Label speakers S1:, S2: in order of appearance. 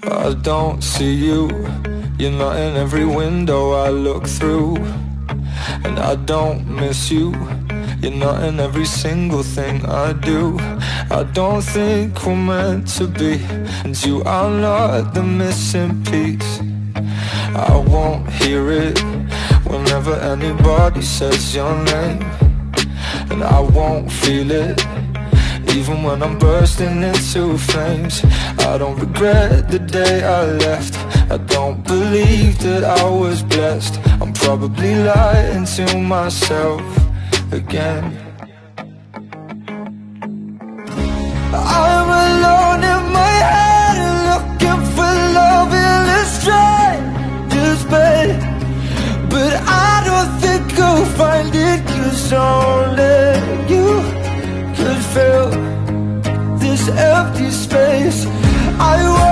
S1: I don't see you, you're not in every window I look through. And I don't miss you, you're not in every single thing I do. I don't think we're meant to be, and you are not the missing piece. I won't hear it whenever anybody says your name, and I won't feel it even when I'm bursting into flames. I don't regret the day I left, I don't believe that I was blessed. I'm probably lying to myself again. I'm alone in my head, looking for love in a stranger's bed. But I don't think I'll find it, 'cause only you could fill this empty space. I